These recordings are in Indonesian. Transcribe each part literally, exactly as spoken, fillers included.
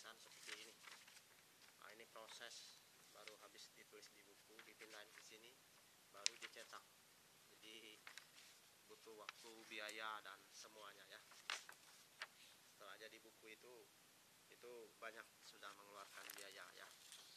tulisan seperti ini. Nah, ini proses baru habis ditulis di buku, dipindahin ke sini, baru dicetak. Jadi butuh waktu, biaya dan semuanya ya. Setelah jadi buku itu, itu banyak sudah mengeluarkan biaya ya.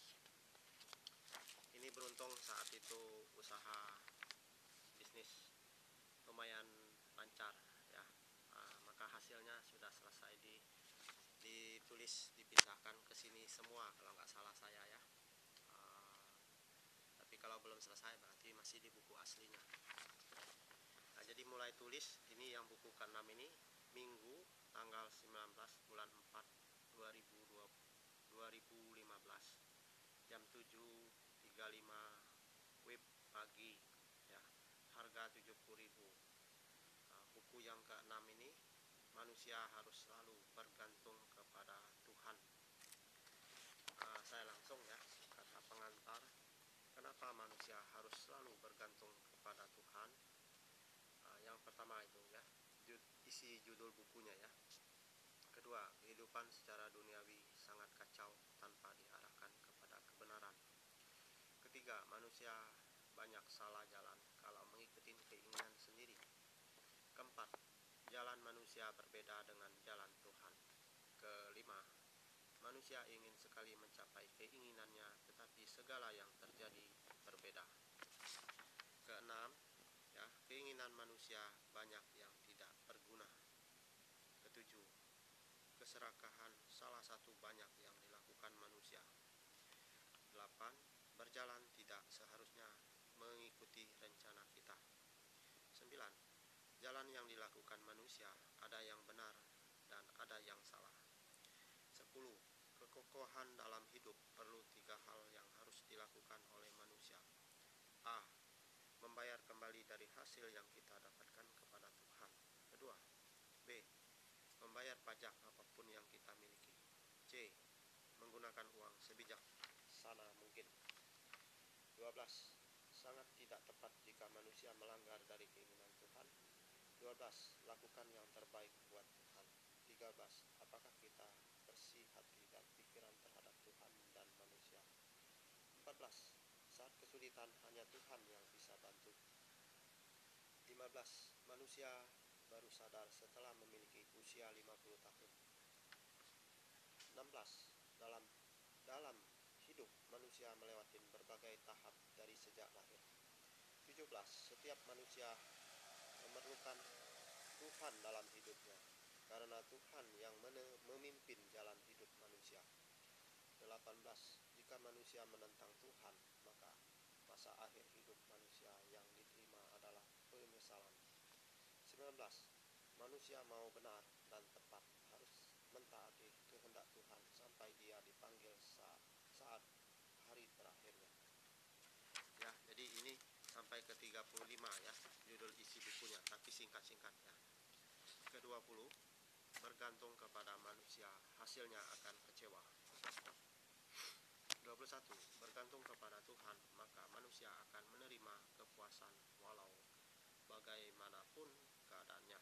Ini beruntung saat itu usaha bisnis lumayan lancar ya. Nah, maka hasilnya sudah selesai di ditulis, dipindahkan ke sini semua kalau nggak salah saya ya. Uh, tapi kalau belum selesai berarti masih di buku aslinya. Nah, jadi mulai tulis ini yang buku keenam ini Minggu tanggal sembilan belas bulan empat dua ribu lima belas jam tujuh tiga puluh lima W I B pagi ya. Harga tujuh puluh ribu. Nah, buku yang keenam ini manusia harus selalu bergantung kepada Tuhan. Nah, saya langsung ya kata pengantar, kenapa manusia harus selalu bergantung kepada Tuhan. Nah, yang pertama itu ya, isi judul bukunya ya. Kedua, kehidupan secara duniawi sangat kacau tanpa diarahkan kepada kebenaran. Ketiga, manusia banyak salah jalan kalau mengikuti keinginan sendiri. Keempat, jalan manusia berbeda dengan jalan Tuhan. Kelima, manusia ingin sekali mencapai keinginannya, tetapi segala yang terjadi berbeda. Keenam, ya, keinginan manusia banyak yang tidak berguna. Ketujuh, keserakahan salah satu banyak yang dilakukan manusia. Delapan, berjalan tidak seharusnya mengikuti rencana kita. Sembilan, jalan yang dilakukan manusia ada yang benar dan ada yang salah. Sepuluh, kekokohan dalam hidup perlu tiga hal yang harus dilakukan oleh manusia. A, membayar kembali dari hasil yang kita dapatkan kepada Tuhan. Kedua, B, membayar pajak apapun yang kita miliki. C, menggunakan uang sebijaksana mungkin. Dua belas, sangat tidak tepat jika manusia melanggar dari keinginan Tuhan. Dua belas, lakukan yang terbaik buat Tuhan. Tiga belas, apakah kita bersih hati dan pikiran terhadap Tuhan dan manusia. Empat belas, saat kesulitan hanya Tuhan yang bisa bantu. Lima belas, manusia baru sadar setelah memiliki usia lima puluh tahun. Enam belas, dalam dalam hidup manusia melewati berbagai tahap dari sejak lahir. Tujuh belas, setiap manusia memerlukan Tuhan dalam hidupnya, karena Tuhan yang memimpin jalan hidup manusia. Delapan belas, jika manusia menentang Tuhan, maka masa akhir hidup manusia yang diterima adalah penyesalan. Sembilan belas, manusia mau benar dan tepat harus mentaati kehendak Tuhan sampai dia dipanggil saat, saat hari terakhirnya. Ya, jadi ini sampai ke tiga puluh lima ya, judul isi bukunya, tapi singkat-singkat ya. Ke dua puluh, bergantung kepada manusia, hasilnya akan kecewa. Dua puluh satu, bergantung kepada Tuhan, maka manusia akan menerima kepuasan walau bagaimanapun keadaannya.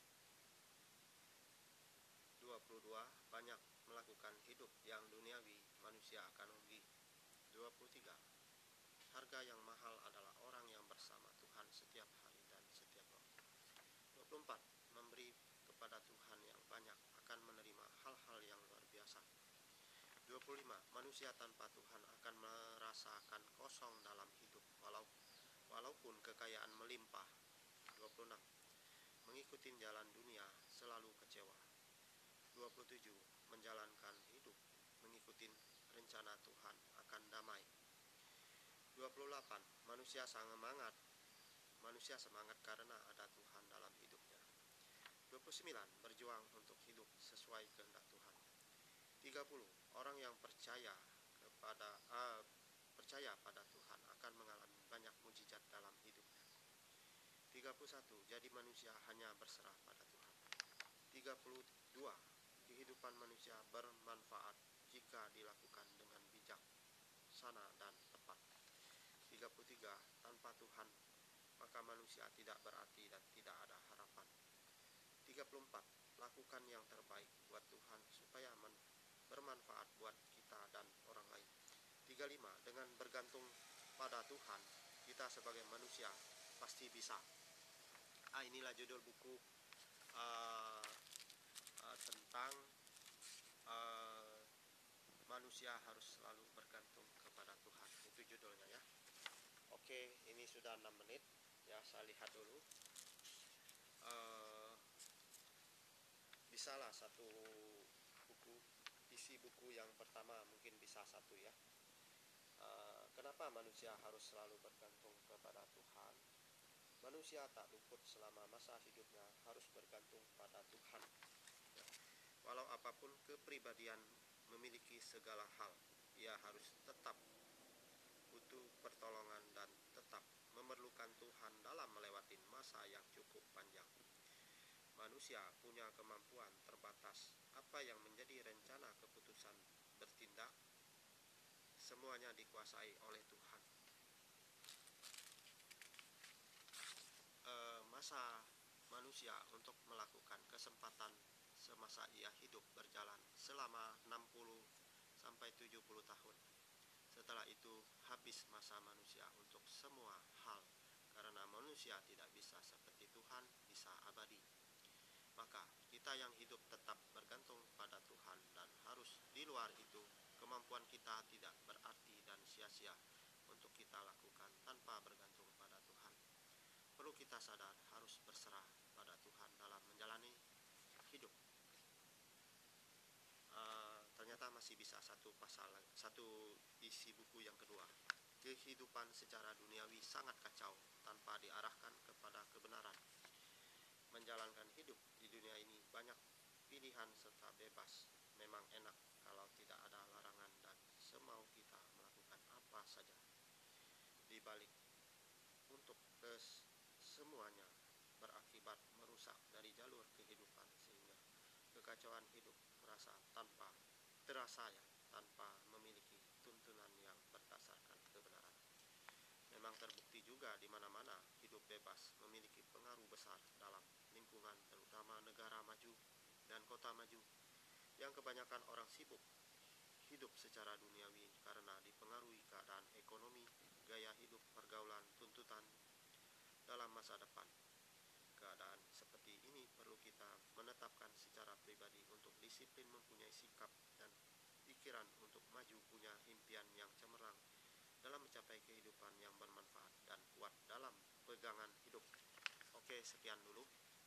Dua puluh dua, banyak melakukan hidup yang duniawi, manusia akan rugi. Dua puluh tiga, harga yang mahal adalah orang yang bersama Tuhan setiap hari dan setiap waktu. Dua puluh empat, memberi kepada Tuhan yang banyak akan menerima hal-hal yang luar biasa. Dua puluh lima, manusia tanpa Tuhan akan merasakan kosong dalam hidup walau, walaupun kekayaan melimpah. Dua puluh enam, mengikuti jalan dunia selalu kecewa. Dua puluh tujuh, menjalankan hidup mengikuti rencana Tuhan akan damai. Dua puluh delapan, manusia semangat manusia semangat karena ada Tuhan dalam hidupnya. Dua puluh sembilan, berjuang untuk hidup sesuai kehendak Tuhan. Tiga puluh, orang yang percaya kepada uh, percaya pada Tuhan akan mengalami banyak mujizat dalam hidupnya. Tiga puluh satu, jadi manusia hanya berserah pada Tuhan. Tiga puluh dua, kehidupan manusia bermanfaat jika dilakukan dengan bijak, sana dan tepat. Tiga puluh tiga, tanpa Tuhan maka manusia tidak berarti dan tidak ada harapan. Tiga puluh empat, lakukan yang terbaik buat Tuhan supaya bermanfaat tiga puluh lima, dengan bergantung pada Tuhan, kita sebagai manusia pasti bisa. Ah, inilah judul buku uh, uh, tentang uh, manusia harus selalu bergantung kepada Tuhan. Itu judulnya ya. Oke, ini sudah enam menit ya, saya lihat dulu. Uh, bisalah satu buku, isi buku yang pertama mungkin bisa satu ya. Uh, kenapa manusia harus selalu bergantung kepada Tuhan? Manusia tak luput selama masa hidupnya harus bergantung pada Tuhan ya. Walau apapun kepribadian memiliki segala hal, ia harus tetap butuh pertolongan dan tetap memerlukan Tuhan dalam melewati masa yang cukup panjang. Manusia punya kemampuan terbatas. Apa yang menjadi rencana keputusan bertindak, semuanya dikuasai oleh Tuhan. E, masa manusia untuk melakukan kesempatan semasa ia hidup berjalan selama enam puluh sampai tujuh puluh tahun. Setelah itu habis masa manusia untuk semua hal, karena manusia tidak bisa seperti Tuhan bisa abadi. Maka kita yang hidup tetap bergantung pada Tuhan, dan harus di luar itu kemampuan kita tidak berarti dan sia-sia untuk kita lakukan tanpa bergantung pada Tuhan. Perlu kita sadar harus berserah pada Tuhan dalam menjalani hidup. Uh, ternyata masih bisa satu pasal, satu isi buku yang kedua. Kehidupan secara duniawi sangat kacau tanpa diarahkan kepada kebenaran. Menjalankan hidup di dunia ini banyak pilihan serta bebas. Memang enak kalau tidak ada larangan dan semau kita melakukan apa saja. Di balik untuk kes semuanya berakibat merusak dari jalur kehidupan, sehingga kekacauan hidup merasa tanpa terasa ya, tanpa memiliki tuntunan yang berdasarkan kebenaran. Memang terbukti juga di mana-mana hidup bebas memiliki pengaruh besar dalam lingkungan, terutama negara maju dan kota maju, yang kebanyakan orang sibuk hidup secara duniawi karena dipengaruhi keadaan ekonomi, gaya hidup, pergaulan, tuntutan dalam masa depan. Keadaan seperti ini perlu kita menetapkan secara pribadi untuk disiplin, mempunyai sikap dan pikiran untuk maju, punya impian yang cemerlang dalam mencapai kehidupan yang bermanfaat dan kuat dalam pegangan hidup. Oke, sekian dulu.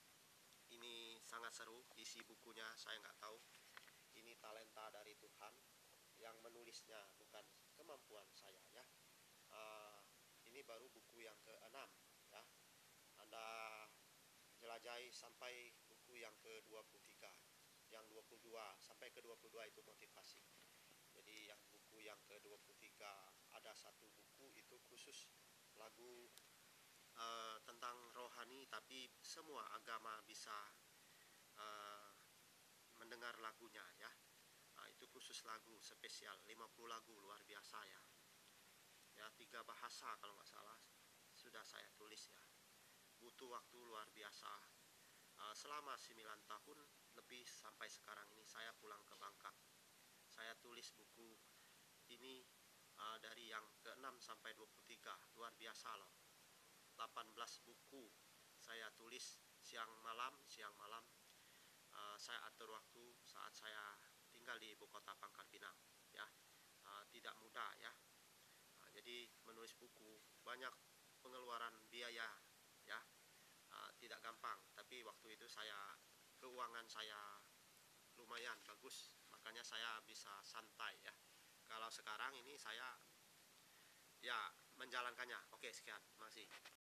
Ini sangat seru isi bukunya, saya nggak tahu. Ini talenta dari Tuhan yang menulisnya, bukan kemampuan saya ya. Uh, ini baru buku yang keenam ya. Anda jelajahi sampai buku yang ke dua puluh tiga. Yang dua puluh dua sampai ke dua puluh dua itu motivasi. Jadi yang buku yang ke dua puluh tiga ada satu buku itu khusus lagu uh, tentang rohani, tapi semua agama bisa uh, mendengar lagunya ya. Nah, itu khusus lagu spesial, lima puluh lagu, luar biasa ya. Ya, tiga bahasa kalau nggak salah sudah saya tulis ya. Butuh waktu luar biasa. Uh, selama sembilan tahun lebih sampai sekarang ini saya pulang ke Bangka. Saya tulis buku ini uh, dari yang keenam sampai dua puluh tiga, luar biasa loh. delapan belas buku saya tulis siang malam, siang malam. Uh, saya atur waktu saat saya tinggal di ibu kota Pangkal Pinang ya. Uh, tidak mudah ya. Uh, jadi menulis buku banyak pengeluaran biaya ya. Uh, tidak gampang, tapi waktu itu saya keuangan saya lumayan bagus, makanya saya bisa santai ya. Kalau sekarang ini saya ya menjalankannya. Oke, sekian, terima kasih.